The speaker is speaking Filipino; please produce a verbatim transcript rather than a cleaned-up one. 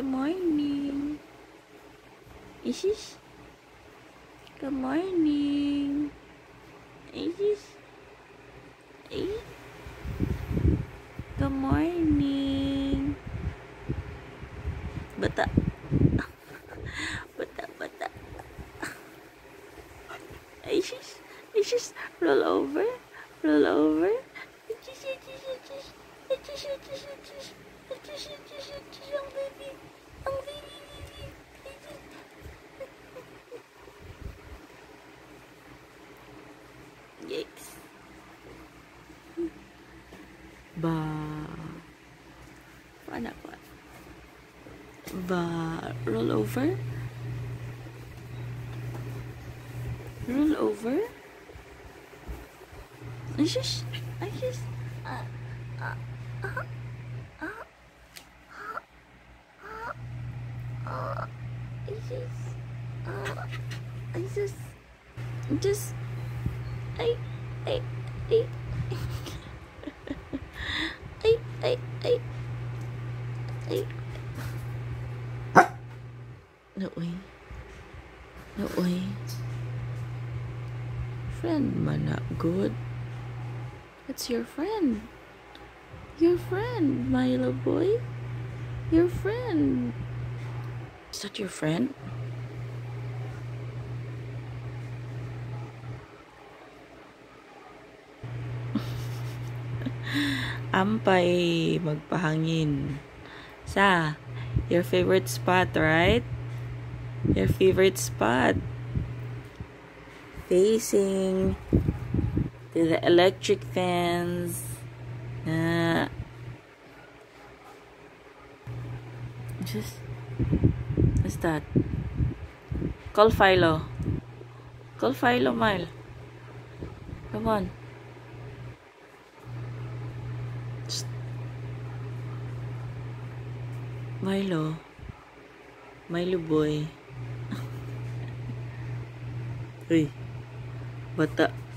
Good morning. Isis. Good morning. Isis. Eh? Good morning. Bata. Bata, bata. Isis. Isis. Roll over. Roll over. Isis, Isis, Isis. Isis, Isis, Isis. Isis, Isis, Isis. Ang baby. Ang baby, baby. Isis. Yikes. Ba. Anak ko. Ba. Roll over. Roll over. Isis. Isis. Ah. Ah. Ah. Ah. Ah. Ah. Isis. Ah. Isis. Just. Ay. Ay. Ay. Ay. Ay. Ay. Ay. No way. No way. Friend man not good. It's your friend. Your friend, my little boy. Your friend. Is that your friend? Ampay, magpahangin. Sa, your favorite spot, right? Your favorite spot. Facing to the electric fans. Uh, just, what's that? Call Philo. Call Philo, Mile. Come on. Just. Milo. Milo boy. Uy. Bata.